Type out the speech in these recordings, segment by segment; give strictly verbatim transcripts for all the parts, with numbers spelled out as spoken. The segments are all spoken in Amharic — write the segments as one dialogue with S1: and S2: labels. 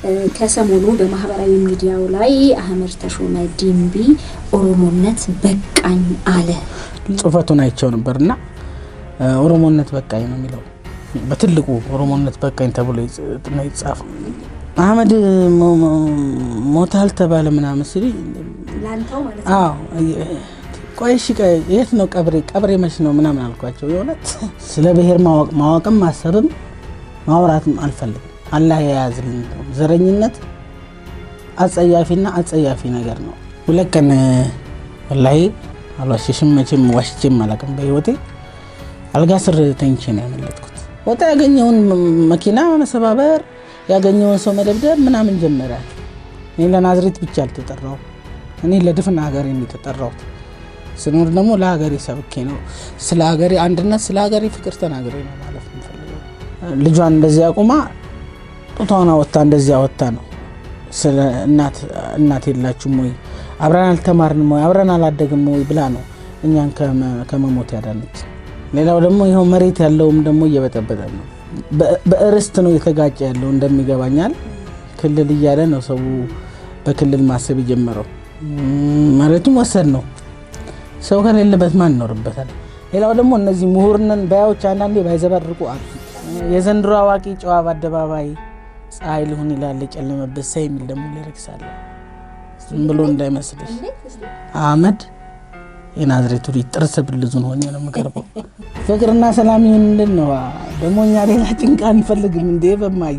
S1: ከሰሞኑ በማህበራዊ ሚዲያው ላይ አህመድ ተሾመ ዲምቢ ኦሮሞነት በቃኝ አለ
S2: ጽፈቱን አይቸው ነበርና ኦሮሞነት በቃኝ ነው የሚለው በትልቁ ኦሮሞነት በቃኝ ተብሎ ነው ይጻፈው አህመድ ሞታል ተባለ ምናምን ሲል
S1: ላንተው ማለት
S2: ነው አዎ ቆይሽ የት ነው ቀብሬ ቀብሬ መች ነው ምናምን አልኳቸው የሆነት ስለ ብሄር ማወቅ ማወቅም ማሰብም ማውራትም አልፈልግም አላህ ያያዝልኝ ዘረኝነት አጸያፊና አጸያፊ ነገር ነው ወለከን ወላሂ አልዋሽሽም መቼም ዋሽቼም አላቀም በህይወቴ አልጋ ስር ተንቼ ነው ያመለጥኩት ወጣ ያገኘውን መኪና መሰባበር ያገኘውን ሰው መደብደብ ምናምን ጀመረ እኔ ለናዝሬት ብቻ አልተጠራው እኔ ለድፍና ሀገር የሚተጠራው ስኖር ደግሞ ለሀገሬ ሰብኬ ነው ስለ ሀገሬ አንድነት ስለ ሀገሬ ፍቅር ተናግሬ ነው ማለት ነው ልጇን እንደዚህ አቁማ ጡቷና ወጣ እንደዚህ አወጣ ነው ስለ እናት እናት የላችሁም ወይ አብረን አልተማርንም ወይ አብረን አላደግንም ወይ ብላ ነው እኛን ከመሞት ያዳነች ሌላው ደግሞ ይሄው መሬት ያለውም ደግሞ እየበጠበጠ ነው በእርስት ነው የተጋጨ ያለው እንደሚገባኛል ክልል ይያለ ነው ሰው በክልል ማሰብ ይጀምረው መሬቱም ወሰን ነው ሰው ከሌለበት ማን ኖርበታል ሌላው ደግሞ እነዚህ ምሁርነን ባዮች አንዳንዴ ባይዘበርቁ አሉ የዘንድሮ አዋቂ ጨዋ በአደባባይ ፀሐይ ሊሆን ይላል ጨለመበት ሳይ የሚል ደግሞ ሊረክሳለ ዝም ብሎ እንዳይመስልሽ አህመድ የናዝሬቱ ሊጥርስ ብልዙን ሆኜ ነው መቀርበው ፍቅርና ሰላም ይሁንልን ነው ደሞኛ ሌላ ጭንቃ እንፈልግም እንዴ በማይ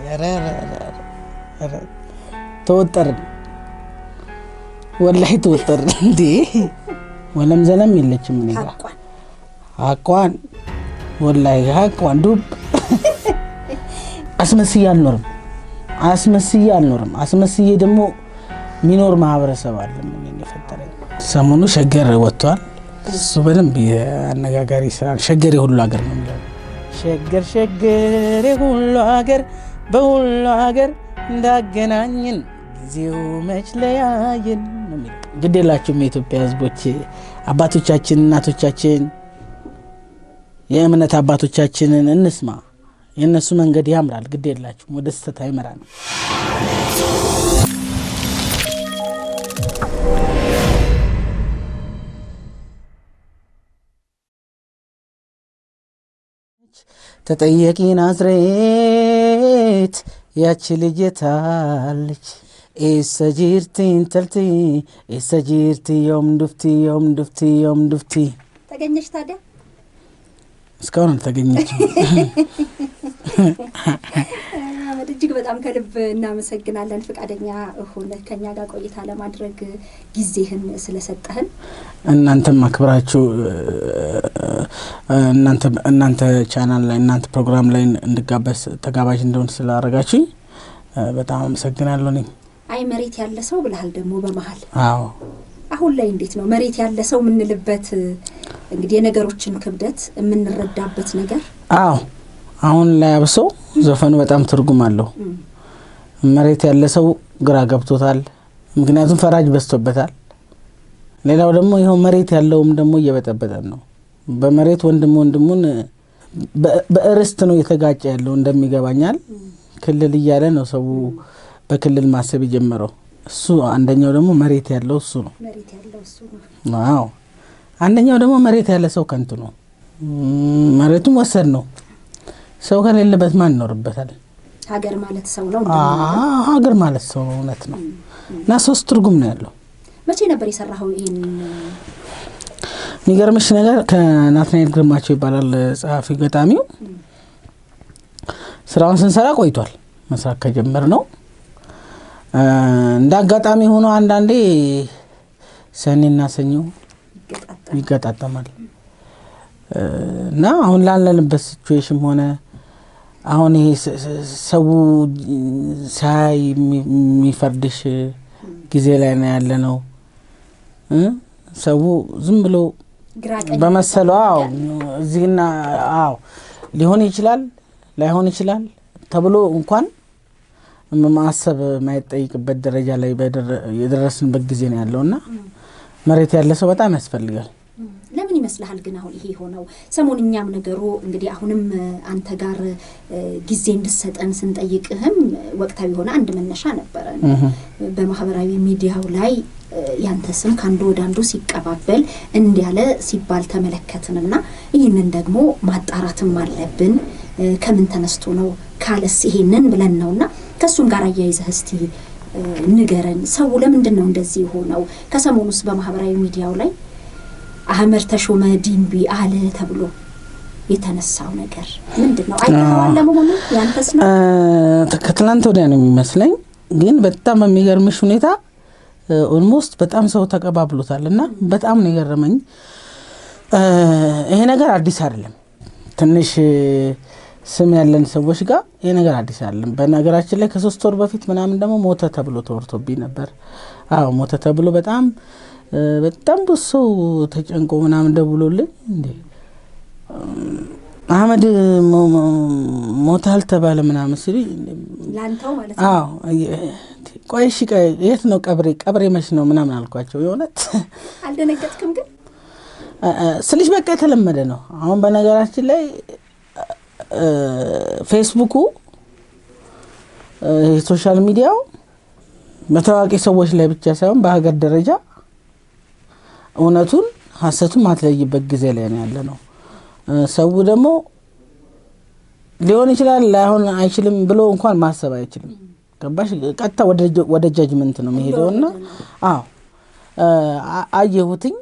S2: ኧረ ተወጠር ወላሂ ተወጠር እንዴ ወለም ዘለም የለችም እኔ ጋር አቋን ወላሂ አቋን ዱብ አስመስዬ አልኖርም አስመስዬ አልኖርም አስመስዬ ደግሞ ሚኖር ማህበረሰብ አለ ምን ይፈጠራል ሰሞኑ ሸገር ወጥቷል እሱ በደንብ ያነጋጋሪ ስራ ሸገር የሁሉ ሀገር ነው የሚለው ሸገር ሸገር የሁሉ ሀገር በሁሉ ሀገር እንዳገናኘን ጊዜው መች ለያየን ነው የሚለው ግዴላችሁ የኢትዮጵያ ህዝቦች አባቶቻችን እናቶቻችን የእምነት አባቶቻችንን እንስማ የነሱ መንገድ ያምራል ግዴላችሁ ወደ ስተታ ይመራል ተጠየቂ ናዝሬት ያቺ ልጅታለች እሰጂርቲ እንተልቲ እሰጂርቲ ዮም ዱፍቲ ዮም ዱፍቲ ዮም ዱፍቲ
S1: ተገኘሽ ታዲያ
S2: እስካሁን ተገኘች
S1: አህመድ እጅግ በጣም ከልብ እናመሰግናለን ፍቃደኛ ሆነ ከኛ ጋር ቆይታ ለማድረግ ጊዜህን ስለሰጠህን
S2: እናንተም አክብራችሁ እናንተ እናንተ ቻናል ላይ እናንተ ፕሮግራም ላይ እንድጋበስ ተጋባዥ እንደሆን ስላደረጋችሁኝ በጣም አመሰግናለሁ ነኝ
S1: አይ መሬት ያለ ሰው ብለሃል ደግሞ በመሃል
S2: አዎ
S1: አሁን ላይ እንዴት ነው መሬት ያለ ሰው ምን ልበት እንግዲህ የነገሮችን ክብደት የምንረዳበት ነገር
S2: አዎ አሁን ላይ አብሶ ዘፈኑ በጣም ትርጉም አለው መሬት ያለ ሰው ግራ ገብቶታል ምክንያቱም ፈራጅ በስተበታል ሌላው ደግሞ ይሄው መሬት ያለውም ደግሞ እየበጠበጠ ነው በመሬት ወንድም ወንድሙን በእርስት ነው የተጋጨ ያለው እንደሚገባኛል ክልል ይያለ ነው ሰው በክልል ማሰብ ይጀምረው እሱ አንደኛው ደግሞ መሬት ያለው እሱ ነው
S1: መሬት ያለው እሱ ነው
S2: አዎ አንደኛው ደግሞ መሬት ያለ ሰው ከንቱ ነው መሬቱም ወሰን ነው ሰው ከሌለበት ማን ኖርበታል
S1: ሀገር ማለት ሰው ነው
S2: አዎ ሀገር ማለት ሰው ነው እውነት ነው እና ሶስት ትርጉም ነው ያለው
S1: መቼ ነበር የሰራው ይሄን
S2: የሚገርምሽ ነገር ከናትናኤል ግርማቸው ይባላል ጻፊ ገጣሚው ስራውን ስንሰራ ቆይቷል መስራት ከጀመር ነው እንዳጋጣሚ ሆኖ አንዳንዴ ሰኔና ሰኞ ይገጣጣማል እና አሁን ላለንበት ሲቹዌሽን ሆነ አሁን ይሄ ሰው ሳይ የሚፈርድሽ ጊዜ ላይ ነው ያለ ነው ሰው ዝም ብሎ በመሰለው አዎ እዚህና አዎ ሊሆን ይችላል ላይሆን ይችላል ተብሎ እንኳን ማሰብ ማይጠይቅበት ደረጃ ላይ የደረስንበት ጊዜ ነው ያለውና መሬት ያለ ሰው በጣም ያስፈልጋል
S1: ለምን ይመስልሃል ግን አሁን ይሄ ሆነው ሰሞንኛም ነገሩ እንግዲህ አሁንም አንተ ጋር ጊዜ እንድሰጠን ስንጠይቅህም ወቅታዊ ሆነ አንድ መነሻ ነበር በማህበራዊ ሚዲያው ላይ ያንተ ስም ካንዱ ወደ አንዱ ሲቀባበል እንዲያለ ሲባል ተመለከተንና ይሄንን ደግሞ ማጣራትም አለብን ከምን ተነስቶ ነው ካለስ ይሄንን ብለን ነውና ከሱም ጋር አያይዘህ እስቲ ንገረን ሰው ለምንድን ነው እንደዚህ ሆነው ከሰሞኑስ በማህበራዊ ሚዲያው ላይ አህመድ ተሾመ ዲምቢ አለ ተብሎ የተነሳው ነገር ምንድነው አይተኸዋል ለመሆኑ ያንተስ ነው
S2: ከትላንት ወዲያ ነው የሚመስለኝ ግን በጣም በሚገርምሽ ሁኔታ ኦልሞስት በጣም ሰው ተቀባብሎታልና በጣም ነው የገረመኝ ይሄ ነገር አዲስ አይደለም ትንሽ ስም ያለን ሰዎች ጋር ይሄ ነገር አዲስ አይደለም በነገራችን ላይ ከሶስት ወር በፊት ምናምን ደግሞ ሞተ ተብሎ ተወርቶብኝ ነበር አዎ ሞተ ተብሎ በጣም በጣም ብዙ ተጨንቆ ምናምን ደውሎልኝ እንዴ አህመድ ሞታል ተባለ ምናምን ሲል
S1: ላንተው ማለት ነው
S2: አዎ ቆይሽ የት ነው ቀብሬ ቀብሬ መች ነው ምናምን አልኳቸው የሆነት
S1: አልደነገጥክም ግን
S2: ስልሽ በቃ የተለመደ ነው አሁን በነገራችን ላይ ፌስቡኩ ሶሻል ሚዲያው በታዋቂ ሰዎች ላይ ብቻ ሳይሆን በሀገር ደረጃ እውነቱን ሐሰቱን ማትለይበት ጊዜ ላይ ነው ያለነው ሰው ደግሞ ሊሆን ይችላል ላይሆን አይችልም ብሎ እንኳን ማሰብ አይችልም ገባሽ ቀጥታ ወደ ወደ ጃጅመንት ነው የሚሄደውና አዎ አየሁትኝ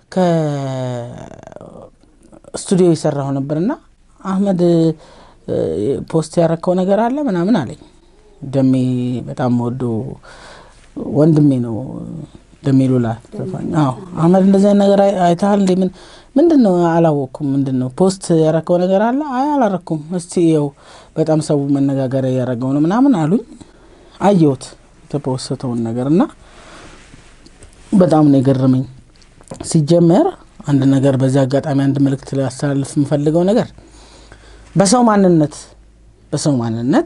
S2: ከስቱዲዮ ይሰራው ነበርና አህመድ ፖስት ያረከው ነገር አለ ምናምን አለኝ ደሜ በጣም ወዶ ወንድሜ ነው ደሜሉላ ተፋኝ አዎ አህመድ እንደዚህ ነገር አይታል እንዴ ምን ምንድነው አላወኩም ምንድነው ፖስት ያረከው ነገር አለ አይ አላረኩም እስቲ ይው በጣም ሰው መነጋገር ያረጋው ነው ምናምን አሉኝ አየሁት ተፖስተውን ነገርና በጣም ነው የገረመኝ ሲጀመር አንድ ነገር በዛ አጋጣሚ አንድ መልእክት ላስተላልፍ የምፈልገው ነገር በሰው ማንነት በሰው ማንነት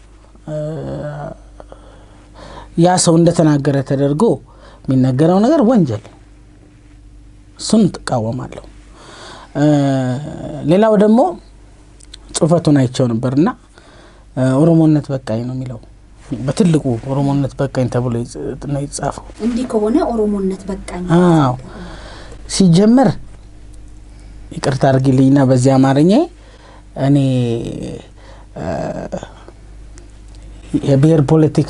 S2: ያ ሰው እንደተናገረ ተደርጎ የሚነገረው ነገር ወንጀል እሱን ተቃወማለሁ ሌላው ደግሞ ጽፈቱን አይቸው ነበርና ኦሮሞነት በቃኝ ነው የሚለው በትልቁ ኦሮሞነት በቃኝ ተብሎ ነው ይጻፈው
S1: እንዲ ከሆነ ኦሮሞነት በቃኝ
S2: አዎ ሲጀመር ይቅርታ አድርጊልኝና በዚህ አማርኛ እኔ የብሔር ፖለቲካ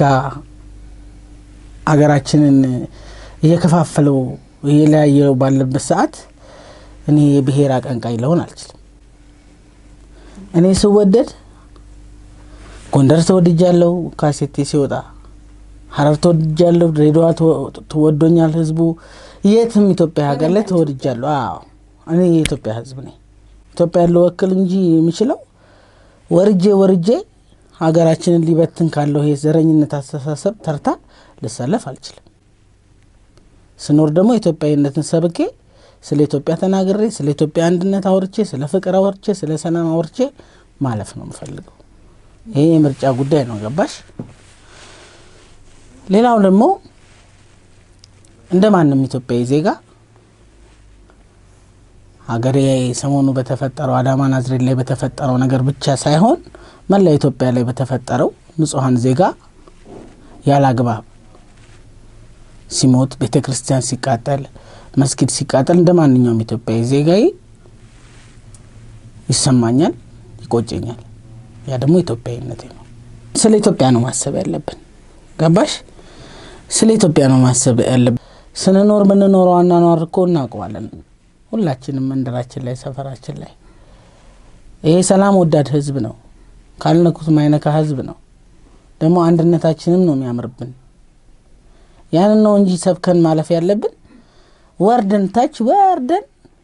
S2: አገራችንን እየከፋፈለው እየለያየው ባለበት ሰዓት እኔ የብሔር አቀንቃኝ ለሆን አልችልም እኔ ስወደድ ጎንደር ተወድጃለሁ ካሴቴ ሲወጣ ሐረር ተወድጃለሁ ድሬዳዋ ተወዶኛል ህዝቡ የትም ኢትዮጵያ ሀገር ላይ ተወድጃለሁ አዎ እኔ የኢትዮጵያ ህዝብ ነኝ ኢትዮጵያ ያለው ወክል እንጂ የሚችለው ወርጄ ወርጄ ሀገራችንን ሊበትን ካለው ይሄ ዘረኝነት አስተሳሰብ ተርታ ልሰለፍ አልችልም ስኖር ደግሞ ኢትዮጵያዊነትን ሰብኬ ስለ ኢትዮጵያ ተናግሬ ስለ ኢትዮጵያ አንድነት አውርቼ ስለ ፍቅር አውርቼ ስለ ሰላም አውርቼ ማለፍ ነው የምፈልገው ይሄ ምርጫ ጉዳይ ነው ገባሽ ሌላው ደግሞ እንደማንም ኢትዮጵያዊ ዜጋ ሀገሬ ሰሞኑ በተፈጠረው አዳማ ናዝሬት ላይ በተፈጠረው ነገር ብቻ ሳይሆን መላ ኢትዮጵያ ላይ በተፈጠረው ንጹሃን ዜጋ ያላግባብ ሲሞት ቤተክርስቲያን ሲቃጠል መስጊድ ሲቃጠል እንደማንኛውም ኢትዮጵያዊ ዜጋዬ ይሰማኛል ይቆጨኛል ያ ደግሞ ኢትዮጵያዊነቴ ነው ስለ ኢትዮጵያ ነው ማሰብ ያለብን ገባሽ ስለ ኢትዮጵያ ነው ማሰብ ያለብን ስንኖር ምንኖረው አናኗር እኮ እናውቀዋለን ሁላችንም መንደራችን ላይ ሰፈራችን ላይ ይሄ ሰላም ወዳድ ህዝብ ነው ካልነኩት ማይነካ ህዝብ ነው ደግሞ አንድነታችንም ነው የሚያምርብን ያንን ነው እንጂ ሰብከን ማለፍ ያለብን ወርደን ታች ወርደን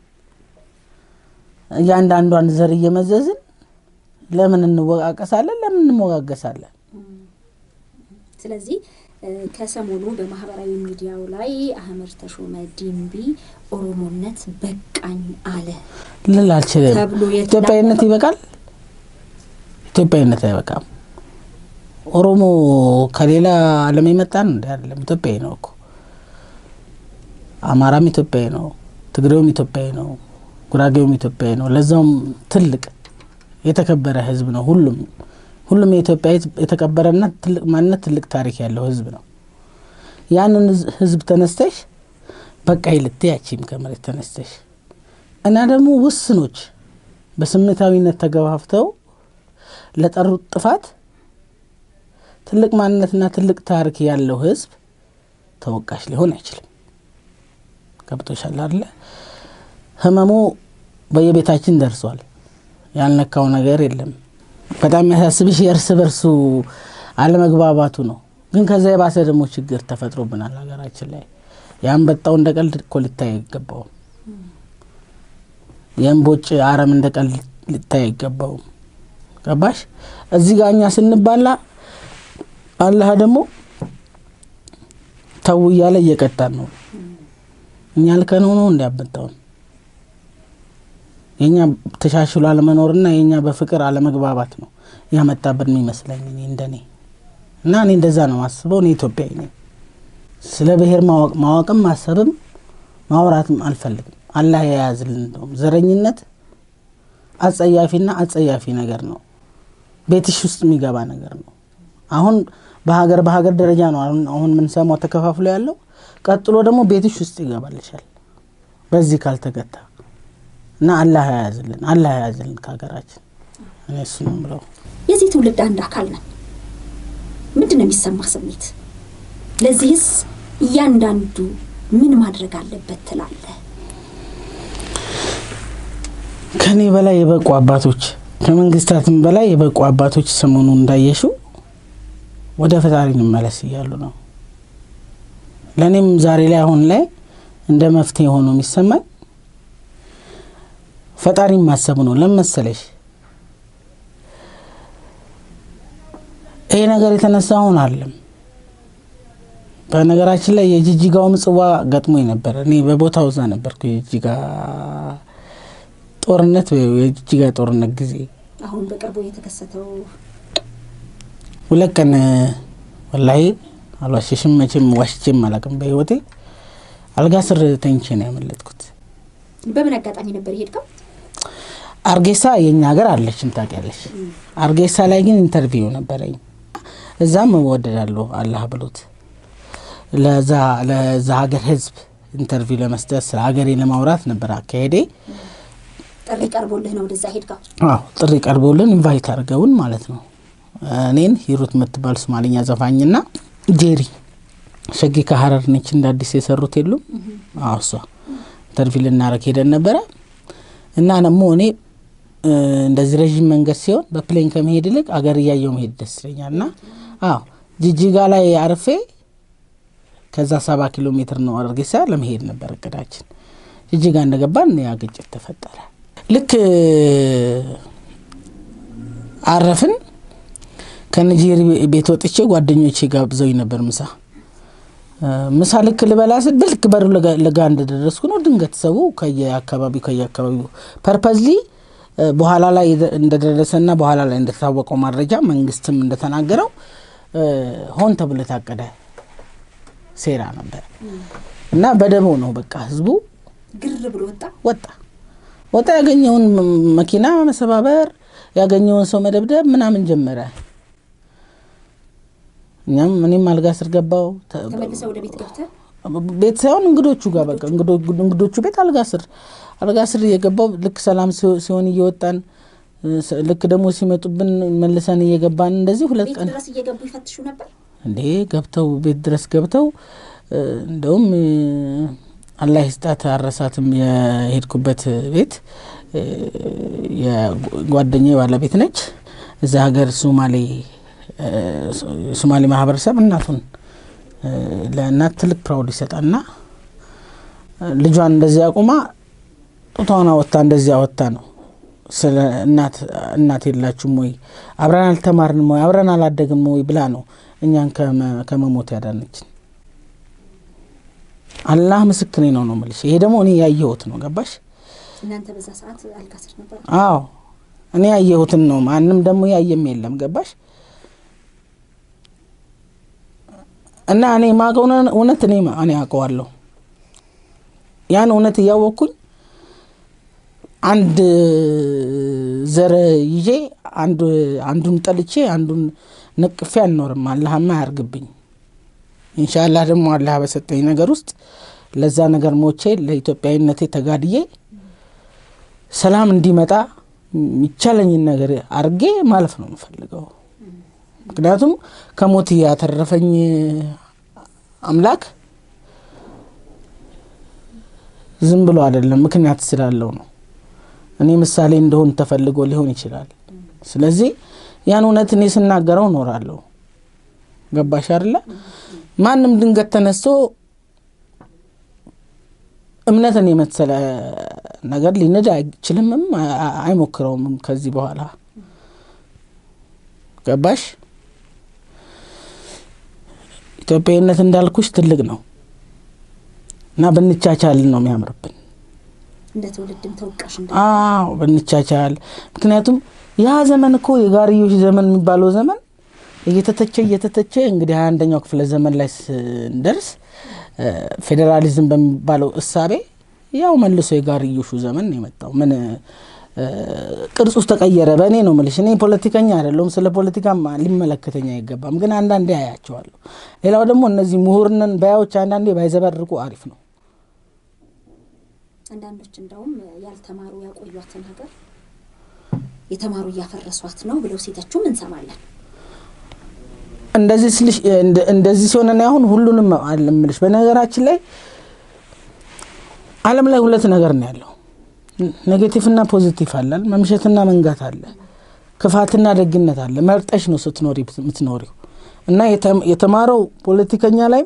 S2: ያንዳንዷን ዘር እየመዘዝን ለምን እንወቃቀሳለን ለምን እንሞጋገሳለን
S1: ስለዚህ ከሰሞኑ በማህበራዊ ሚዲያው ላይ አህመድ ተሾመ ዲምቢ ኦሮሞነት በቃኝ አለ
S2: ለላልችለ ኢትዮጵያዊነት ይበቃል ኢትዮጵያዊነት አይበቃም ኦሮሞ ከሌላ ዓለም የመጣን አይደለም ኢትዮጵያዊ ነው እኮ አማራም ኢትዮጵያዊ ነው ትግሬውም ኢትዮጵያዊ ነው ጉራጌውም ኢትዮጵያዊ ነው ለዛውም ትልቅ የተከበረ ህዝብ ነው ሁሉም ሁሉም የኢትዮጵያ የተከበረና ትልቅ ማንነት ትልቅ ታሪክ ያለው ህዝብ ነው ያንን ህዝብ ተነስተሽ በቃ ይልትያቺም ከመሬት ተነስተሽ እና ደግሞ ውስኖች በስሜታዊነት ተገፋፍተው ለጠሩት ጥፋት ትልቅ ማንነትና ትልቅ ታሪክ ያለው ህዝብ ተወቃሽ ሊሆን አይችልም ከብቶሻል አይደል ህመሙ በየቤታችን ደርሷል ያልነካው ነገር የለም በጣም ያሳስብሽ የርስ በርሱ አለመግባባቱ ነው ግን ከዛ የባሰ ደግሞ ችግር ተፈጥሮብናል ሀገራችን ላይ ያን በጣው እንደቀልድ ኮልታይ ይገባው የምቦጭ አረም እንደቀልድ ልታይ ይገባው ገባሽ እዚህ ጋርኛ ስንባላ አላህ ደግሞ ተው ያለ እየቀጣን ነው እኛ ልከነው ነው እንዲያበጣው የኛ ተሻሽሎ አለመኖርና የኛ በፍቅር አለመግባባት ነው ያመጣብን የሚመስለኝ እኔ እንደኔ እና እኔ እንደዛ ነው ማስበው እኔ ኢትዮጵያዊ ነኝ ስለ ብሔር ማወቅ ማወቅም ማሰብም ማውራትም አልፈልግም አላህ ያያዝልን ነው ዘረኝነት አጸያፊና አጸያፊ ነገር ነው ቤትሽ ውስጥ የሚገባ ነገር ነው አሁን በሀገር በሀገር ደረጃ ነው አሁን ምን ሰማው ተከፋፍሎ ያለው ቀጥሎ ደግሞ ቤትሽ ውስጥ ይገባልሻል በዚህ ካልተገታ እና አላህ ያያዝልን አላህ ያያዝልን ከሀገራችን እኔ እሱ ነው የምለው
S1: የዚህ ትውልድ አንድ አካል ነን ምንድነው የሚሰማህ ስሜት ለዚህስ እያንዳንዱ ምን ማድረግ አለበት ትላለህ ከኔ በላይ የበቁ አባቶች ከመንግስታትም በላይ የበቁ አባቶች ሰሞኑ እንዳየሹ ወደ ፈጣሪ እንመለስ ይያሉ ነው ለኔም ዛሬ ላይ አሁን ላይ እንደ መፍትሄ ሆኖ የሚሰማኝ ፈጣሪ ማሰብ ነው ለምሳሌሽ ይሄ ነገር የተነሳውን አይደለም በነገራችን ላይ የጂጂጋው ምጽዋ ገጥሞኝ ነበር እኔ በቦታው ዛ ነበርኩ የጂጂጋ ጦርነት የጂጂጋ ጦርነት ጊዜ አሁን በቅርቡ የተከሰተው
S2: ወለከነ ወላሂ አልዋሽሽም መቼም ዋሽቼም አላቅም በህይወቴ አልጋ ስር ተንቼ ነው ያመለጥኩት
S1: በምን አጋጣሚ ነበር ይሄድከው
S2: አርጌሳ የኛ ሀገር አለችም ታውቂያለሽ አርጌሳ ላይ ግን ኢንተርቪው ነበረኝ እዛም ወደዳለሁ አላህ ብሎት ለዛ ለዛ ሀገር ህዝብ ኢንተርቪው ለመስጠት ስለ ሀገሬ ለማውራት ነበር አካሄዴ
S1: ጥሪ ቀርቦልህ ነው ወደዛ ሄድከው
S2: አዎ ጥሪ ቀርቦልን ኢንቫይት አድርገውን ማለት ነው እኔን ሂሩት ምትባል ሶማሊኛ ዘፋኝና ጄሪ ሸጊ ከሐረር ነች እንደ አዲስ የሰሩት የሉ አውሷ ኢንተርቪው ልናረክ ሄደን ነበር እና ነሞ እኔ እንደዚህ ረጅም መንገድ ሲሆን በፕሌን ከመሄድ ይልቅ አገር ያየው መሄድ ደስ ይለኛልና አዎ ጂጂጋ ላይ አርፌ ከዛ ሰባ ኪሎ ሜትር ነው አርጌሳ ለመሄድ ነበር እቅዳችን ጂጂጋ እንደገባን ያ ግጭት ተፈጠረ ልክ አረፍን ከነጂሪ ቤት ወጥቼ ጓደኞቼ ጋብዘውኝ ነበር ምሳ ምሳ ልክ ልበላ ስል ብልክ በር ለጋ እንደደረስኩ ነው ድንገት ሰው ከየአካባቢው ከየአካባቢው ፐርፐዝሊ በኋላ ላይ እንደደረሰና በኋላ ላይ እንደታወቀው ማረጃ መንግስትም እንደተናገረው ሆን ተብሎ ታቀደ ሴራ ነበር እና በደሞ ነው በቃ ህዝቡ
S1: ግር ብሎ ወጣ
S2: ወጣ ወጣ ያገኘውን መኪና መሰባበር ያገኘውን ሰው መደብደብ ምናምን ጀመረ እኛም እኔም አልጋ ስር ገባው
S1: ተመልሰው ወደ ቤት ገብተ
S2: ቤት ሳይሆን እንግዶቹ ጋር በቃ እንግዶቹ ቤት አልጋ ስር አልጋ ስር የገባው ልክ ሰላም ሲሆን እየወጣን ልክ ደግሞ ሲመጡብን መልሰን እየገባን እንደዚህ ሁለት ቀን
S1: ድረስ እየገቡ ይፈትሹ ነበር
S2: እንዴ ገብተው ቤት ድረስ ገብተው እንደውም አላህ ይስጣት አረሳትም የሄድኩበት ቤት የጓደኛዬ ባለቤት ነች እዛ ሀገር ሶማሌ ሶማሌ ማህበረሰብ እናቱን ለእናት ትልቅ ፕራውድ ይሰጣልና ልጇን እንደዚህ አቁማ ጡቷና ወጣ እንደዚህ አወጣ ነው ስለ እናት እናት የላችሁም ወይ አብረን አልተማርንም ወይ አብረን አላደግንም ወይ ብላ ነው እኛን ከመሞት ያዳነች አላህ ምስክሬ ነው ነው ማለት ይሄ ደግሞ እኔ ያየሁት ነው ገባሽ
S1: እናንተ በዛ ሰዓት አልካስር ነበር
S2: አዎ እኔ ያየሁት ነው ማንንም ደግሞ ያየም የለም ገባሽ እና እኔ ማቀውና እውነት እኔ እኔ አቀዋለሁ ያን እውነት ያወኩኝ አንድ ዘር ይዤ አንዱ አንዱን ጠልቼ አንዱን ነቅፌ አልኖርም አላህማ ያርግብኝ ኢንሻአላህ ደግሞ አላህ በሰጠኝ ነገር ውስጥ ለዛ ነገር ሞቼ ለኢትዮጵያዊነቴ ተጋድዬ ሰላም እንዲመጣ ይቻለኝ ነገር አርጌ ማለፍ ነው የምፈልገው ምክንያቱም ከሞት ያተረፈኝ አምላክ ዝም ብሎ አይደለም ምክንያት ስላለው ነው እኔ ምሳሌ እንደሆን ተፈልጎ ሊሆን ይችላል ስለዚህ ያን እውነት እኔ ስናገረው ኖራለሁ ገባሽ አይደለ ማንም ድንገት ተነስቶ እምነትን የመሰለ ነገር ሊነዳ አይችልም አይሞክረውም ከዚህ በኋላ ገባሽ ኢትዮጵያዊነት እንዳልኩሽ ትልቅ ነው እና በንቻቻል ነው የሚያምርብን
S1: እንደ ተወልድም ተወቃሽ እንደ
S2: አዎ በንቻቻል ምክንያቱም ያ ዘመን እኮ የጋሪዮሽ ዘመን የሚባለው ዘመን እየተተቸ እየተተቸ እንግዲህ ሃያ አንደኛው ክፍለ ዘመን ላይ እንደርስ ፌደራሊዝም በሚባለው እሳቤ ያው መልሶ የጋሪዮሹ ዘመን ነው የመጣው ምን ቅርጽ ውስጥ ተቀየረ በእኔ ነው ማለት እኔ ፖለቲከኛ አይደለም ስለ ፖለቲካ ሊመለከተኛ አይገባም ግን አንዳንዴ ያያቸዋለሁ ሌላው ደግሞ እነዚህ ምሁርነን ባዮች አንዳንዴ ባይዘበርቁ አሪፍ ነው
S1: አንዳንዶች እንደውም ያልተማሩ ያቆዩአትን ሀገር የተማሩ ያፈረሷት ነው ብለው ሲተቹም እንሰማለን
S2: እንደዚህ ስልሽ እንደዚህ ሲሆነና አሁን ሁሉንም አለምልሽ በነገራችን ላይ ዓለም ላይ ሁለት ነገር ነው ያለው ኔጌቲቭ እና ፖዚቲቭ አለ መምሸትና መንጋት አለ ክፋትና ደግነት አለ መርጠሽ ነው ስትኖሪ ምትኖሪው እና የተማረው ፖለቲከኛ ላይ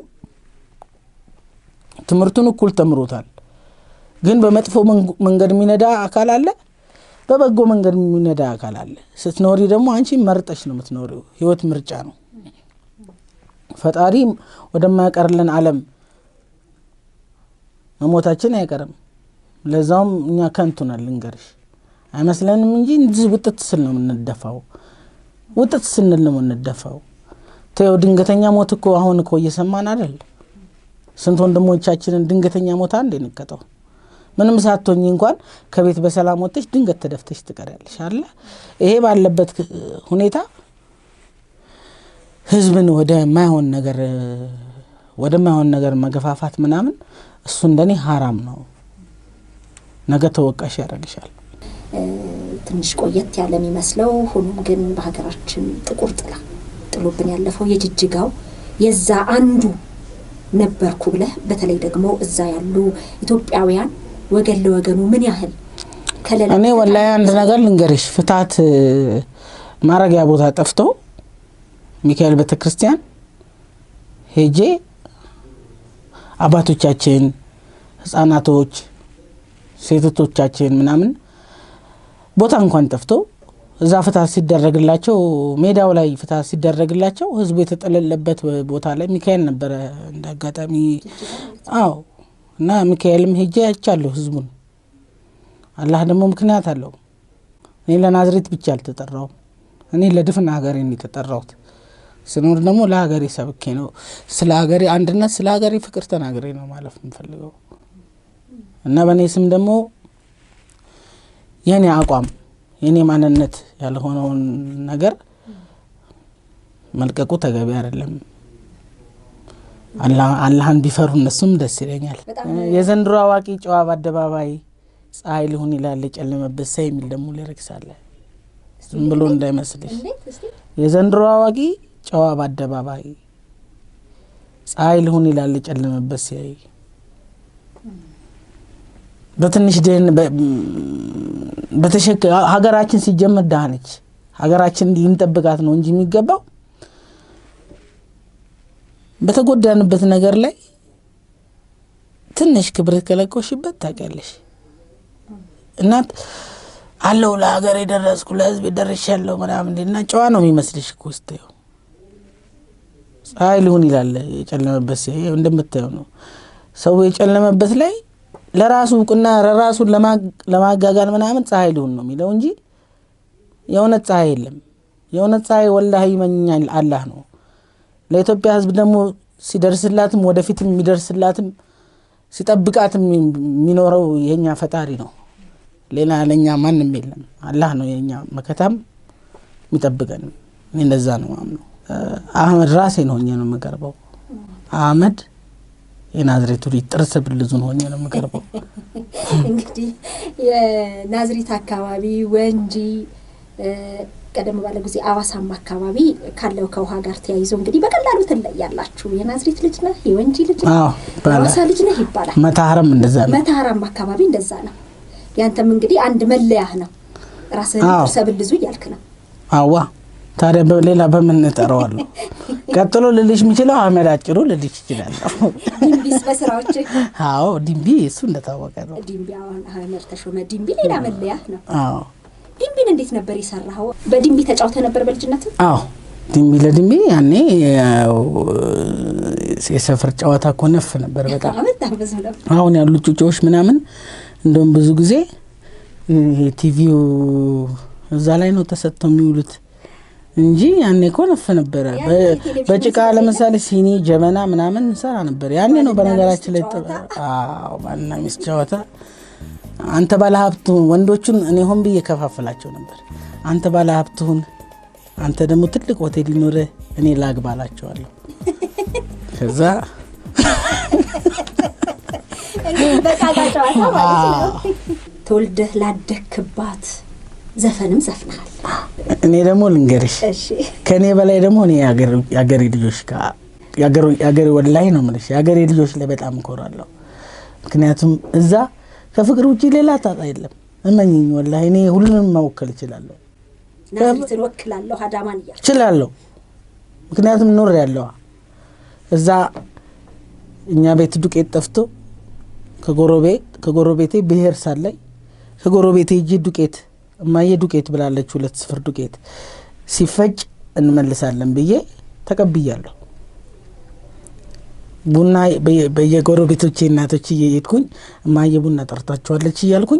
S2: ትምርቱን እኩል ተምሮታል ግን በመጥፎ መንገድ የሚነዳ አካል አለ በበጎ መንገድ የሚነዳ አካል አለ ስትኖሪ ደግሞ አንቺ መርጠሽ ነው ምትኖሪው ህይወት ምርጫ ነው ፈጣሪ ወደማያቀርልን ዓለም መሞታችን አይቀርም ለዛውም እኛ ከንቱናል እንገርሽ አይመስለንም እንጂ እንደዚህ ውጥት ስል ነው የምንደፋው ውጥት ስንል ነው የምንደፋው ተው ድንገተኛ ሞት እኮ አሁን እኮ እየሰማን አይደል ስንት ወንድሞቻችንን ድንገተኛ ሞት አንዴ ንቀጠው ምንም ሳትሆኚ እንኳን ከቤት በሰላም ወጥተሽ ድንገት ተደፍተሽ ትቀራለሽ አይደል ይሄ ባለበት ሁኔታ ህዝብን ወደ ማይሆን ነገር ወደ ማይሆን ነገር መገፋፋት ምናምን እሱ እንደኔ حرام ነው ነገ ተወቃሽ ያደርግሻል
S1: ትንሽ ቆየት ያለ የሚመስለው ሆኖም ግን በሀገራችን ጥቁር ጥላ ጥሎብን ያለፈው የጅጅጋው የዛ አንዱ ነበርኩ ብለ በተለይ ደግሞ እዛ ያሉ ኢትዮጵያውያን ወገን ለወገኑ ምን ያህል ከለላ
S2: እኔ ወላሂ አንድ ነገር ልንገርሽ ፍታት ማረጋያ ቦታ ጠፍቶ ሚካኤል ቤተክርስቲያን ሄጄ አባቶቻችን ህፃናቶች ሴቶቻችን ምናምን ቦታ እንኳን ጠፍቶ እዛ ፍታት ሲደረግላቸው ሜዳው ላይ ፍታት ሲደረግላቸው ህዝቡ የተጠለለበት ቦታ ላይ ሚካኤል ነበር እንዳጋጣሚ አዎ እና ሚካኤልም ሄጄ ያቻለሁ ህዝቡን አላህ ደግሞ ምክንያት አለው እኔ ለናዝሬት ብቻ አልተጠራው እኔ ለድፍን ሀገሬ ነው የተጠራሁት ስኖር ደግሞ ለሀገሬ ሰብኬ ነው ስለ ሀገሬ አንድነት ስለ ሀገሬ ፍቅር ተናግሬ ነው ማለት የምፈልገው እና በኔ ስም ደግሞ የኔ አቋም የኔ ማንነት ያልሆነው ነገር መልቀቁ ተገቢ አይደለም አላህ አላህን ቢፈሩ እነሱም ደስ ይለኛል የዘንድሮ አዋቂ ጨዋ በአደባባይ ፀሐይ ሊሆን ይላል ጨለመበት ሳይ የሚል ደግሞ ሊረክሳለ ዝም ብሎ እንዳይመስልሽ የዘንድሮ አዋቂ ጨዋ በአደባባይ ፀሐይ ሊሆን ይላል ጨለመበት ሳይ በትንሽ ደን በተሸከ ሀገራችን ሲጀመር ዳነች ሀገራችን ልንጠብቃት ነው እንጂ የሚገባው በተጎዳንበት ነገር ላይ ትንሽ ክብር ከለቆሽበት ታቀለሽ እናት አለው ለሀገር የደረስኩ ለህዝብ ደርሻለሁ ምናምን እና ጨዋ ነው የሚመስልሽ እኮ ስታዩ ፀሐይ ሊሆን ይላል የጨለመበት ሳይ እንደምታዩ ነው ሰው የጨለመበት ላይ ለራሱ ቁና ለራሱ ለማጋጋል ምናምን ፀሐይ ሊሆን ነው የሚለው እንጂ የውነት ፀሐይ የለም የውነት ፀሐይ ወላሂ ይመኛል አላህ ነው ለኢትዮጵያ ህዝብ ደግሞ ሲደርስላትም ወደፊትም የሚደርስላትም ሲጠብቃትም የሚኖረው የኛ ፈጣሪ ነው ሌላ ለኛ ማንም የለም አላህ ነው የኛ መከታም የሚጠብቀን እኔ እንደዛ ነው ማምነው አህመድ ራሴ ነው ሆኜ ነው መቀርበው አህመድ የናዝሬቱ ጥርስ ብልዙን ሆኜ ነው መቀርበው
S1: እንግዲህ የናዝሬት አካባቢ ወንጂ ቀደም ባለ ጊዜ አዋሳም አካባቢ ካለው ከውሃ ጋር ተያይዞ እንግዲህ በቀላሉ ተለያያላችሁ የናዝሬት ልጅ ነህ የወንጂ ልጅ ነህ አዋሳ ልጅ ነህ ይባላል
S2: መታረም እንደዛ ነው
S1: መታረም አካባቢ እንደዛ ነው ያንተም እንግዲህ አንድ መለያህ ነው ራስህን ተሰብልዙ ይያልክ ነው
S2: አዋ ታዲያ በሌላ በምን ተጠራዋለሁ ቀጥሎ ልልሽ ምችለው አህመድ አጭሩ ልልሽ ይችላል
S1: ዲምቢስ በስራዎች
S2: አዎ ዲምቢ እሱ እንደታወቀ ነው
S1: ዲምቢ አህመድ ተሾመ ዲምቢ ሌላ መለያህ ነው
S2: አዎ
S1: ዲምቢን እንዴት ነበር ይሰራው በዲምቢ ተጫውተ ነበር በልጅነት
S2: አዎ ዲምቢ ለዲምቢ ያኔ የሰፈር ጨዋታ ኮነፍ ነበር በጣም አሁን ያሉ ጩጮች ምናምን እንደውም ብዙ ጊዜ ቲቪው እዛ ላይ ነው ተሰጥተው የሚውሉት እንጂ ያኔ ኮነፍ ነበር በጭቃ ለምሳሌ ሲኒ ጀበና ምናምን ሰራ ነበር ያኔ ነው በነገራችን ላይ አዎ ባልና ሚስት ጨዋታ አንተ ባለ ሀብቱ ወንዶቹን እኔ ሆን ብዬ ከፋፈላቸው ነበር አንተ ባለ ሀብቱን አንተ ደግሞ ትልቅ ሆቴል ይኖር እኔ ላግባላቸዋለሁ ከዛ
S1: እንግዲህ በቃጋ ጨዋታ ማለት ነው ተወልደህ ላደክባት ዘፈንም ዘፍናል
S2: እኔ ደግሞ ልንገርሽ
S1: እሺ
S2: ከኔ በላይ ደግሞ እኔ ያገር ያገር ልጆች ጋ ያገር ያገር ወላይ ነው ማለት ያገር ልጆች ላይ በጣም ኮራለሁ ምክንያቱም እዛ ከፍቅር ውጪ ሌላ ታጣ የለም እመኝኝ ወላይ እኔ ሁሉንም ማወከል ይችላል
S1: ናዝሬትን ወክላለሁ አዳማን ይያል
S2: ይችላል ምክንያቱም ኖር ያለው እዛ እኛ ቤት ዱቄት ጠፍቶ ከጎሮቤት ከጎሮቤቴ ብሄር ሳላይ ከጎሮቤቴ እጂ ዱቄት ማየ ዱቄት ብላለች ሁለት ስፍር ዱቄት ሲፈጭ እንመልሳለን ብዬ ተቀብያለሁ ቡና በየጎሮቤቶቼ እናቶች እየሄድኩኝ ማየ ቡና ጠርታቸዋለች ይያልኩኝ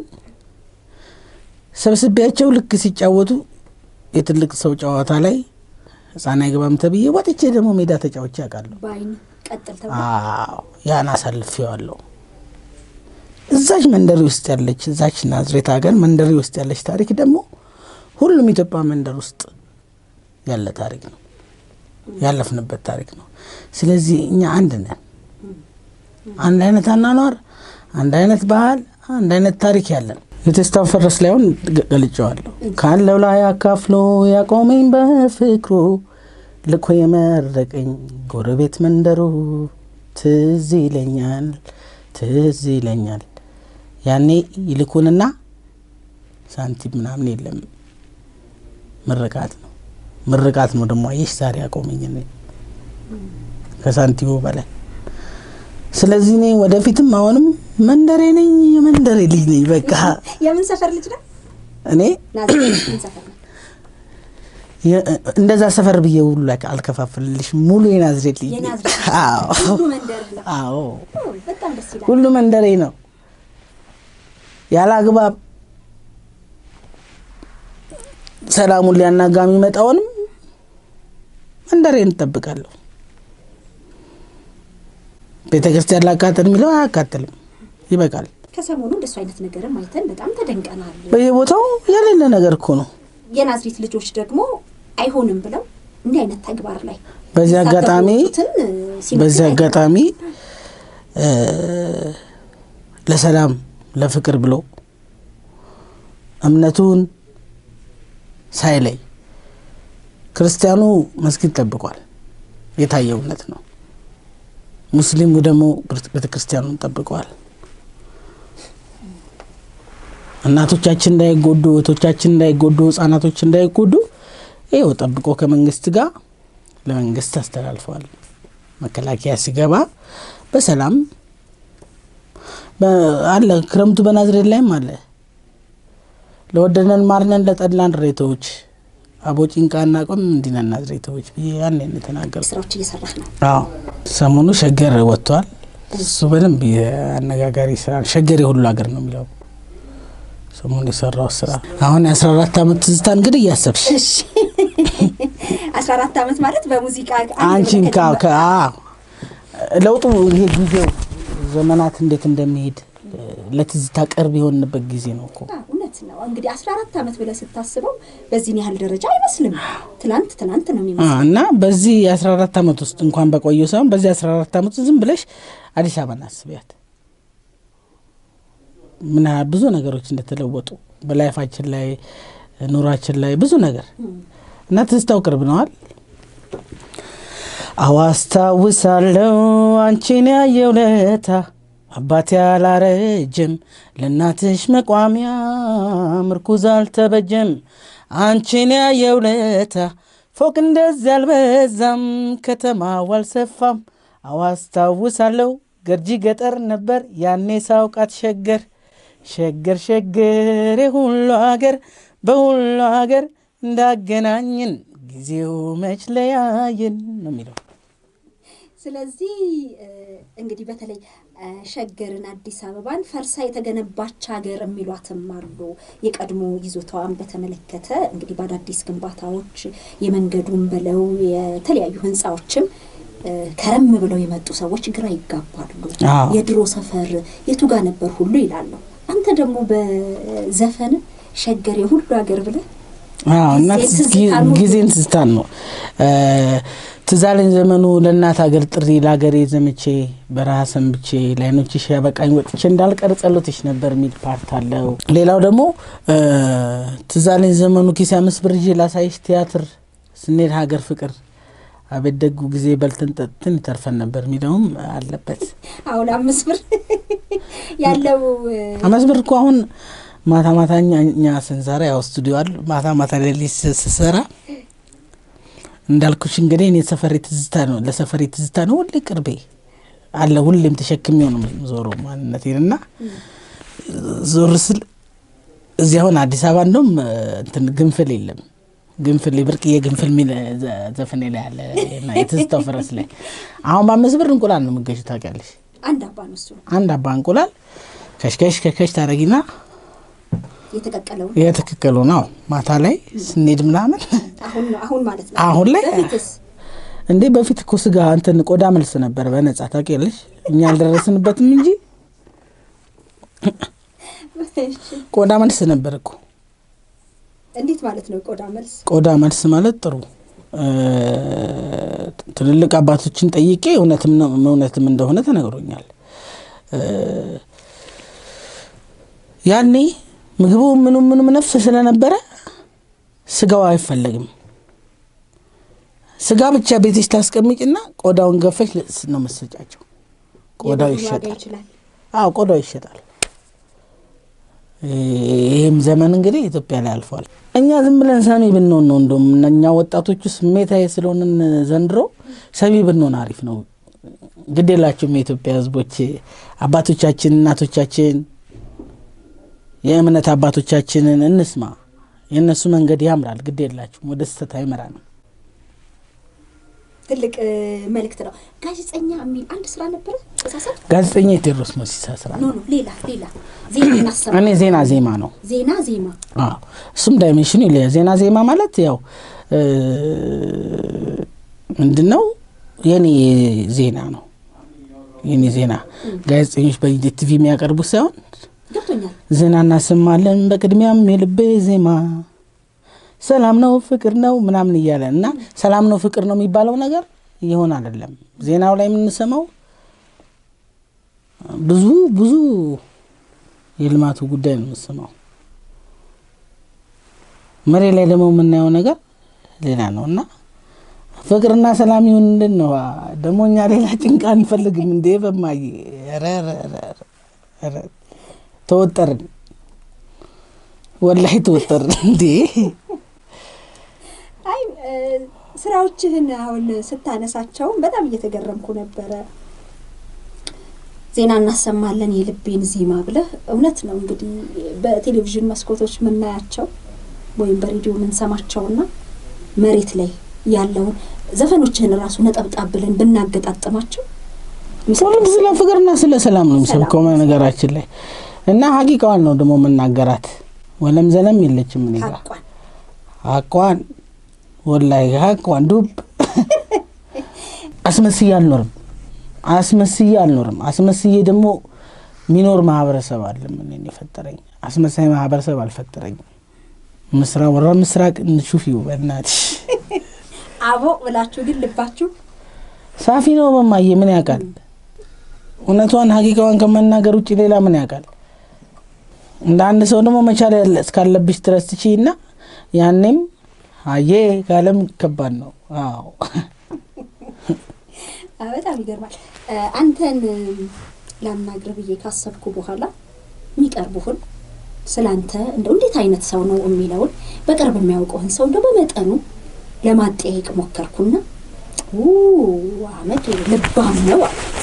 S2: ሰብስቤያቸው ልክ ሲጫወቱ የትልቅ ሰው ጨዋታ ላይ ህፃን አይገባም ተብዬ ወጥቼ ደግሞ ሜዳ ተጫውቼ አቃለሁ
S1: ባይን ቀጥል ተባለ
S2: አዎ ያና ሰልፌዋለሁ እዛች መንደር ውስጥ ያለች እዛች ናዝሬት ሀገር መንደር ውስጥ ያለች ታሪክ ደግሞ ሁሉም ኢትዮጵያ መንደር ውስጥ ያለ ታሪክ ነው ያለፍንበት ታሪክ ነው ስለዚህ እኛ አንድ ነን አንድ አይነት አናኗር አንድ አይነት ባህል አንድ አይነት ታሪክ ያለን የተስታው ፈረስ ላይውን ገልጫዋለሁ ካለው ላይ አካፍሎ ያቆመኝ በፍቅሩ ልኮ የመረቀኝ ጎረቤት መንደሩ ትዝ ይለኛል ትዝ ይለኛል ያኔ ይልኩንና ሳንቲም ምናምን የለም ምርቃት ነው ምርቃት ነው ደግሞ አይሽ ዛሬ ያቆመኝ ነው ከሳንቲሙ በላይ ስለዚህ እኔ ወደፊትም አሁንም መንደሬ ነኝ የመንደሬ ልጅ ነኝ በቃ
S1: የምን ሰፈር ልጅ ነው
S2: እኔ
S1: ናዝሬት ሰፈር ነው
S2: እንደዛ ሰፈር ብዬ ሁሉ ላይ አልከፋፈልልሽ ሙሉ የናዝሬት ልጅ
S1: አዎ ሁሉ መንደር ነው
S2: አዎ
S1: በጣም ደስ ይላል
S2: ሁሉ መንደሬ ነው ያላግባብ ሰላሙን ሊያናጋሚ መጣውንም መንደሬን ተጠብቃለሁ ቤተክርስቲያን ላቃተን ሚለው አያቃተልም ይበቃል
S1: ከሰሞኑ እንደሱ አይነት ነገርም አይተን በጣም ተደንቀናል
S2: በየቦታው ያለለ ነገር እኮ ነው
S1: የናዝሬት ልጆች ደግሞ አይሆንም ብለው እንዲህ አይነት ተግባር ላይ
S2: በዚያ አጋጣሚ በዚያ አጋጣሚ ለሰላም ለፍቅር ብሎ እምነቱን ሳይለይ ክርስቲያኑ መስጊድ ተጠብቋል የታየው እምነት ነው ሙስሊሙ ደግሞ ቤተክርስቲያኑን ተጠብቋል እናቶቻችን እንዳይጎዱ እህቶቻችን እንዳይጎዱ ህፃናቶች እንዳይጎዱ ይሄው ጠብቆ ከመንግስት ጋር ለመንግስት አስተላልፈዋል መከላከያ ሲገባ በሰላም በአለ ክረምቱ በናዝሬት ላይም አለ ለወደነን ማርነን ለጠላን ሬቶች አቦጪንቃና ቆም እንዲና ናዝሬቶች ያን ያን ተናገሩ
S1: ስራዎች እየሰራህ ነው
S2: አዎ ሰሞኑ ሸገር ወጥቷል እሱ በደንብ ያነጋጋሪ ስራ ሸገር የሁሉ ሀገር ነው የሚለው ሰሞኑ የሰራው ስራ አሁን አስራ አራት አመት ትዝታ እንግዲህ ያሰብሽ
S1: እሺ አስራ አራት አመት ማለት በሙዚቃ
S2: አንቺን ካ ለውጡ ይሄ ጊዜው ዘመናት እንዴት እንደሚሄድ ለትዝታ ቅርብ የሆነበት ጊዜ ነው እኮ
S1: እንግዲህ አስራ አራት አመት ብለ ስታስበው በዚህ ያህል ደረጃ አይመስልም ትላንት ትላንት ነው የሚመስለው
S2: እና በዚህ አስራ አራት አመት ውስጥ እንኳን በቆየው ሳይሆን በዚህ አስራ አራት አመት ዝም ብለሽ አዲስ አበባን አስቢያት ምን ብዙ ነገሮች እንደተለወጡ በላይፋችን ላይ ኑራችን ላይ ብዙ ነገር እና ትዝታው ቅርብ ነዋል አዋስታውሳለሁ አንቺን ያየው ለታ አባቴ አላረጀም ለናትሽ መቋሚያ ምርኩዝ አልተበጀም አንቺን ያየው ለታ ፎቅ እንደዚህ አልበዛም ከተማው አልሰፋም አዋስታውሳለሁ ገርጂ ገጠር ነበር ያኔ ሳውቃት ሸገር ሸገር ሸገር ሁሉ ሀገር በሁሉ ሀገር እንዳገናኝን ጊዜው መች ለያየን ነው የሚለው
S1: ስለዚህ እንግዲህ በተለይ ሸገርን አዲስ አበባን ፈርሳ የተገነባች ሀገር የሚሏትም አሉ የቀድሞ ይዞታዋን በተመለከተ እንግዲህ በአዳዲስ ግንባታዎች የመንገዱን በለው የተለያዩ ህንጻዎችም ከረም ብለው የመጡ ሰዎች ግራ ይጋባሉ የድሮ ሰፈር የቱ ጋር ነበር ሁሉ ይላሉ አንተ ደግሞ በዘፈን ሸገር የሁሉ ሀገር ብለ
S2: አዎ እና ጊዜን ትዝታን ነው ትዛለኝ ዘመኑ ለእናት ሀገር ጥሪ ለሀገሬ ዘመቼ በራስም ብቼ ላይኖችሽ ያበቃኝ ወጥቼ እንዳልቀርጸሎትሽ ነበር ሚል ፓርት አለው ሌላው ደግሞ ትዛለኝ ዘመኑ ኪስ አምስት ብር ይዤ ላሳይሽ ቲያትር ስንሄድ ሀገር ፍቅር አበደጉ ጊዜ በልተን ጠጥተን ተርፈን ነበር ሚለውም አለበት
S1: አሁን አምስት ብር ያለው
S2: አምስት ብር እኮ አሁን ማታ ማታኛ ሰንዛራ ያው ስቱዲዮ አለ ማታ ማታ ለሊስ ሰሰራ እንዳልኩሽ እንግዲህ እኔ ሰፈሬ ትዝታ ነው ለሰፈሬ ትዝታ ነው ሁሉ ቅርቤ አለ ሁሉም ተሸክሚው ነው ዞሮ ማንነቴና ዞርስል እዚያውን አዲስ አበባ እንደም እንትን ግንፍል የለም ግንፍል ይብርቅዬ ግንፍል ሚል ዘፈኔ ላይ አለ እና የትዝታው ፈረስ ላይ አሁን በአምስት ብር እንቁላል ነው የምገዥ ታውቂያለሽ
S1: አንድ አባ ነው እሱ
S2: አንድ አባ እንቁላል ከሽከሽ ከከሽ ታረጊና
S1: የተቀቀለው
S2: የተቀቀለው ነው ማታ ላይ ስንሄድ ምናምን
S1: አሁን አሁን ማለት ነው
S2: አሁን ላይ እንዴ በፊት እኮ ስጋ አንተን ቆዳ መልስ ነበር በነጻ ታውቂያለሽ እኛ አልደረስንበትም እንጂ ቆዳ መልስ ነበር እኮ
S1: እንዴት ማለት ነው ቆዳ መልስ
S2: ቆዳ መልስ ማለት ጥሩ ትልልቅ አባቶችን ጠይቄ እውነትም ነው እውነትም እንደሆነ ተነግሮኛል ያኔ ምግቡ ምኑ ምኑ ምንፍ ስለነበረ ስጋው አይፈልግም ስጋ ብቻ ቤትሽ ታስቀምጪና ቆዳውን ገፈሽ ነው መስጫቸው ቆዳው ይሸጣል አዎ ቆዳው ይሸጣል ይሄም ዘመን እንግዲህ ኢትዮጵያ ላይ አልፏል እኛ ዝም ብለን ሰሚ ብንሆን ነው እንደም እኛ ወጣቶቹ ስሜታዬ ስለሆነን ዘንድሮ ሰሚ ብንሆን አሪፍ ነው ግዴላችሁ የኢትዮጵያ ህዝቦች አባቶቻችን እናቶቻችን የእምነት አባቶቻችንን እንስማ የነሱ መንገድ ያምራል ግዴላችሁ ወደ ስተታ ይመራል
S1: ትልቅ መልእክት ነው ጋዜጠኛ አሚል አንድ ስራ ነበር ተሳሳተ
S2: ጋዜጠኛ ቴዎድሮስ ሞሲሳ ስራ
S1: ነው ነው ሌላ ሌላ ዜና እናሰማ
S2: እኔ ዜና ዜማ ነው
S1: ዜና ዜማ
S2: አዎ እሱም ዳይሜንሽን ይለ ዜና ዜማ ማለት ያው ምንድነው የኔ ዜና ነው የኔ ዜና ጋዜጠኞች በቲቪ የሚያቀርቡ ሳይሆን
S1: ገብቶኛል
S2: ዜና እናሰማለን በቅድሚያም የልቤ ዜማ ሰላም ነው ፍቅር ነው ምናምን ይያለና ሰላም ነው ፍቅር ነው የሚባለው ነገር ይሆን አይደለም ዜናው ላይ ምን ሰማው ብዙ ብዙ የልማቱ ጉዳይ ነው ሰማው መሬ ላይ ደግሞ ምናየው ነገር ሌላ ነውና ፍቅርና ሰላም ይሁን እንደነው ደሞኛ ሌላ ጭንቃን ፈልግም እንዴ በማይ ረረ ረረ ተወጠር ወላሂ ተወጠር እንዴ
S1: አይ ስራዎችህን አሁን ስታነሳቸው በጣም እየተገረምኩ ነበር ዜና እናሰማለን የልቤን ዜማ ብለ እውነት ነው እንግዲህ በቴሌቪዥን መስኮቶች ምናያቸው ወይም በሬዲዮ ምን ሰማቸውና መሬት ላይ ያለው ዘፈኖችህን ራሱ ነጠብጣብ ብለን ብናገጣጥማቸው
S2: ሁሉም ስለ ፍቅርና ስለ ሰላም ነው ሰብከው ነገራችን ላይ እና ሐቂቃውን ነው ደሞ መናገራት ወለም ዘለም የለችም ምን ይላል
S1: አቋን
S2: አቋን ወላሂ አቋን ዱብ አስመስይ አልኖርም አስመስይ አልኖርም አስመስይ ደሞ ሚኖር ማህበረሰብ አይደለም እኔን የፈጠረኝ አስመሳይ ማህበረሰብ አልፈጠረኝ ምስራ ወራ ምስራቅ እንሹፊው በእናትሽ
S1: አቦ ብላችሁ ግን ልባችሁ
S2: ሳፊ ነው በማየ ምን ያቃል እውነቷን ሀቂቃዋን ከመናገር ውጪ ሌላ ምን ያቃል እንደ አንድ ሰው ደግሞ መቻል እስካለብሽ ድረስ ትቺና ያኔም አየ ጋለም ከባድ ነው አዎ
S1: በጣም ይገርማል አንተን ላናግር ብዬ ካሰብኩ በኋላ ሚቀርቡህን ስላንተ እንደው እንዴት አይነት ሰው ነው የሚለውን በቅርብ የሚያውቀውን ሰው እንደው በመጠኑ ለማጠያየቅ ሞከርኩና ኦ አህመድ ልባም ነው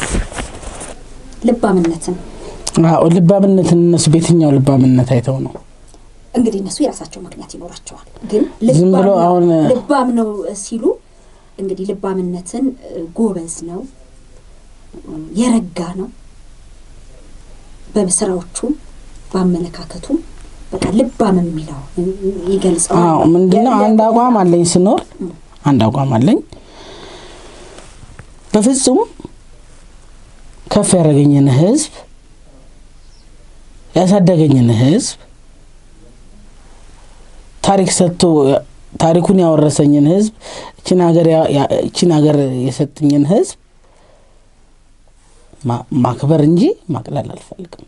S1: ልባምነትን
S2: አዎ ልባምነትን እነሱ ቤትኛው ልባምነት አይተው ነው
S1: እንግዲህ እነሱ የራሳቸው ምክንያት ይኖራቸዋል ግን ልባም ልባም ነው ሲሉ እንግዲህ ልባምነትን ጎበዝ ነው የረጋ ነው በስራዎቹ ባመለካከቱ በቃ ልባም የሚለው ይገልጻል
S2: አዎ ምንድነው አንድ አቋም አለኝ ስኖር አንድ አቋም አለኝ በፍጹም ከፍ ያረገኝን ህዝብ ያሳደገኝን ህዝብ ታሪክ ሰጥቶ ታሪኩን ያወረሰኝን ህዝብ እቺን ሀገር እቺን ሀገር የሰጠኝን ህዝብ ማክበር እንጂ ማቅለል አልፈልግም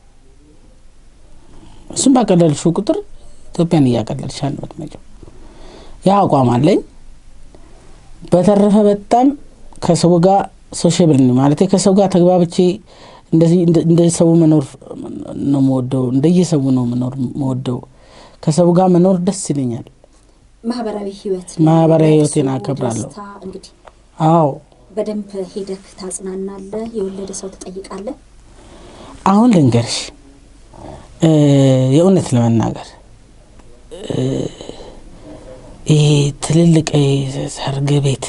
S2: እሱም ባቀለልሽው ቁጥር ኢትዮጵያን ያቀለልሽ ነው ማለት ያ አቋም አለኝ በተረፈ በጣም ከሰው ጋር ሶሻብል ነው ማለት ከሰው ጋር ተግባብቼ እንደዚህ እንደዚህ ሰው መኖር ነው የምወደው እንደየሰው ነው መኖር የምወደው ከሰው ጋር መኖር ደስ ይለኛል
S1: ማህበራዊ ህይወት
S2: ማህበራዊ ህይወትን አከብራለሁ
S1: እንግዲህ
S2: አዎ
S1: በደንብ ሄደክ ታጽናናለህ የወለደ ሰው ትጠይቃለህ
S2: አሁን ልንገርሽ የእውነት ለመናገር ይሄ ትልልቅ ሰርግ ቤት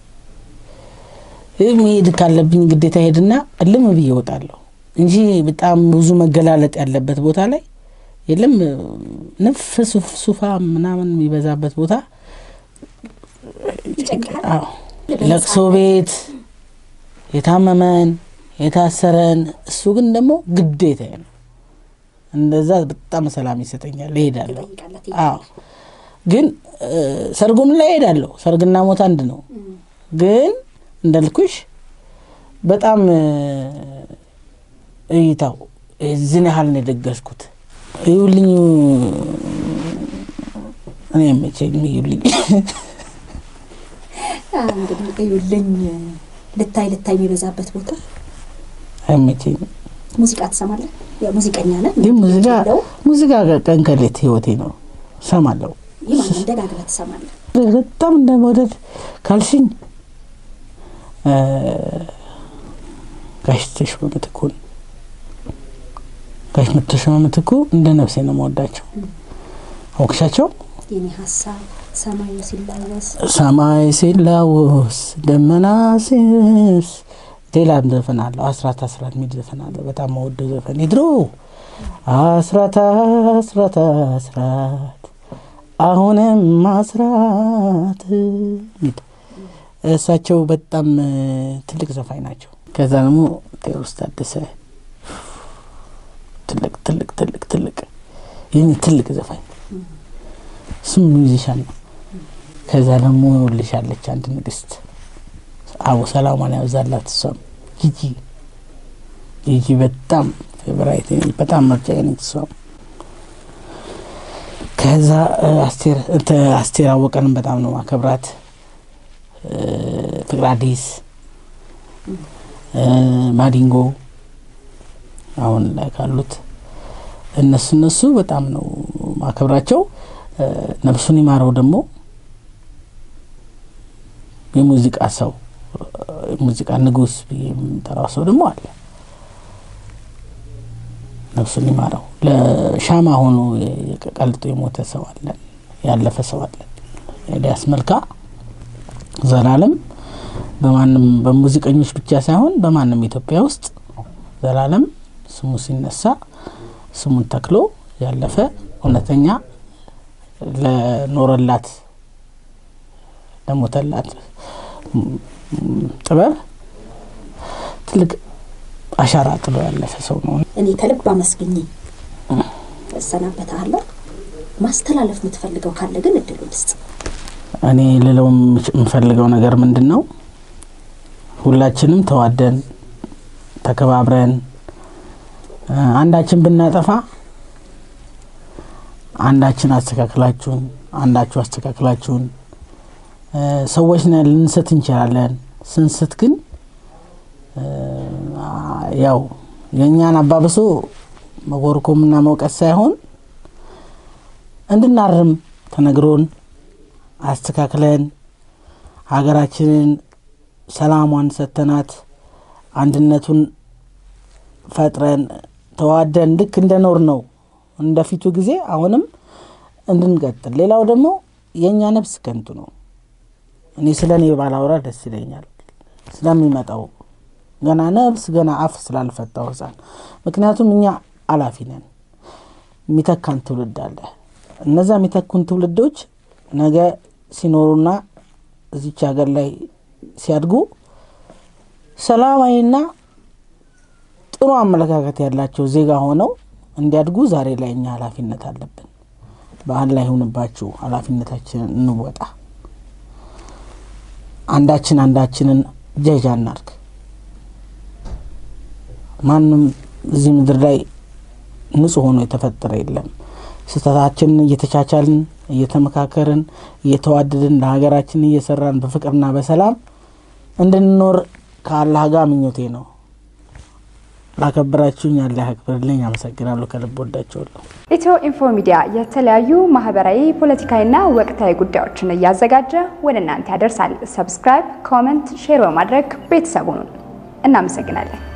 S2: የሚሄድ ካለብኝ ግዴታ ሄድና እልም ብዬ እወጣለሁ እንጂ በጣም ብዙ መገላለጥ ያለበት ቦታ ላይ የለም ነፍስ ሱፋ ምናምን የሚበዛበት ቦታ አዎ ለቅሶ ቤት የታመመን የታሰረን እሱ ግን ደግሞ ግዴታ ነው እንደዛ በጣም ሰላም ይሰጠኛል እሄዳለሁ አዎ ግን ሰርጉም ላይ እሄዳለሁ ሰርግና ሞት አንድ ነው ግን እንደልኩሽ በጣም እይታው እዝነ ሀል ነው ደገስኩት ይውልኝ እኔ መቼም ይውልኝ
S1: እንግዲህ ይውልኝ ልታይ ልታይ የሚበዛበት ቦታ
S2: አይመቸኝ
S1: ሙዚቃ ትሰማለህ ሙዚቀኛ ነህ
S2: ሙዚቃ ሙዚቃ ቀንከሌት ህይወቴ ነው ሰማለሁ
S1: ይማን እንደጋግመህ ትሰማለህ
S2: በጣም እንደመወደድ ካልሽኝ ጋሽ ተሾመ ምትኩ ጋሽ ተሾመ ምትኩ እንደ ነፍሴ ነው የምወዳቸው አውክሻቸው
S1: የኔ ሐሳብ ሰማይ ሲላወስ
S2: ሰማይ ሲላወስ ደመና ሲስ ሌላም ዘፈን አለው አስራት አስራት ሚድ ዘፈን አለው በጣም ወደው ዘፈን ይድሮ አስራት አስራት አስራት አሁንም አስራት ሚድ እሳቸው በጣም ትልቅ ዘፋኝ ናቸው ከዛ ደግሞ ቴዎድሮስ ታደሰ ትልቅ ትልቅ ትልቅ ትልቅ የኔ ትልቅ ዘፋኝ ስም ሙዚሻን ነው ከዛ ደግሞ ልሻለች አንድ ንግስት አቡ ሰላማን ያዛላት እሷም ጂጂ ጂጂ በጣም ፌቨራይት በጣም ምርጫዬ ነች እሷም ከዛ አስቴር አስቴር አወቀንም በጣም ነው ማከብራት ፍቅር አዲስ ማዲንጎ አሁን ላይ ካሉት እነሱ እነሱ በጣም ነው ማከብራቸው ነፍሱን ይማረው ደግሞ የሙዚቃ ሰው ሙዚቃ ንጉስ በሚጠራው ሰው ደግሞ አለ ነፍሱን ይማረው ለሻማ ሆኖ ቀልጦ የሞተ ሰው አለ ያለፈ ሰው አለ ኤልያስ መልካ ዘላለም በማንም በሙዚቀኞች ብቻ ሳይሆን በማንም ኢትዮጵያ ውስጥ ዘላለም ስሙ ሲነሳ ስሙን ተክሎ ያለፈ እውነተኛ ለኖረላት ለሞተላት ጥበብ ትልቅ አሻራ ጥሎ ያለፈ ሰው ነው
S1: እኔ ከልብ አመስግኝ ሰናበታለሁ ማስተላለፍ የምትፈልገው ካለ ግን እድሉ ልስጥ
S2: እኔ ለለውም የምፈልገው ነገር ምንድነው ሁላችንም ተዋደን ተከባብረን አንዳችን ብናጠፋ አንዳችን አስተካክላችሁን አንዳችሁ አስተካክላችሁን ሰዎች ነን ልንሰት እንችላለን ስንስት ግን ያው የኛን አባብሶ መጎርኮምና መውቀስ ሳይሆን እንድናርም ተነግሮን አስተካክለን ሀገራችንን ሰላሟን ሰተናት አንድነቱን ፈጥረን ተዋደን ልክ እንደኖር ነው እንደፊቱ ጊዜ አሁንም እንድንቀጥል ሌላው ደግሞ የኛ ነፍስ ከንቱ ነው እኔ ስለኔ ባላወራ ደስ ይለኛል ስለሚመጣው ገና ነፍስ ገና አፍ ስላልፈታው ህፃን ምክንያቱም እኛ አላፊ ነን ሚተካን ትውልድ አለ እነዛ ሚተኩን ትውልዶች ነገ ሲኖሩና እዚች ሀገር ላይ ሲያድጉ ሰላማዊና ጥሩ አመለካከት ያላቸው ዜጋ ሆነው እንዲያድጉ ዛሬ ላይ እኛ ኃላፊነት አለብን በአላህ ይሁንባችሁ ኃላፊነታችንን እንወጣ አንዳችን አንዳችንን ጀጃ እናርግ ማንም እዚህ ምድር ላይ ንጹህ ሆኖ የተፈጠረ የለም ስተታችንን እየተቻቻልን እየተመካከርን እየተዋደድን ለሀገራችን እየሰራን በፍቅርና በሰላም እንድንኖር ከአላህ ጋር ምኞቴ ነው ላከብራችሁኝ አላህ ያክብርልኝ አመሰግናለሁ ከልብ ወዳችኋለሁ
S3: ኢትዮ ኢንፎ ሚዲያ የተለያዩ ማህበራዊ ፖለቲካዊና ወቅታዊ ጉዳዮችን ያዘጋጀ ወደ እናንተ ያደርሳል ሰብስክራይብ ኮሜንት ሼር በማድረግ ቤተሰቡን እናመሰግናለን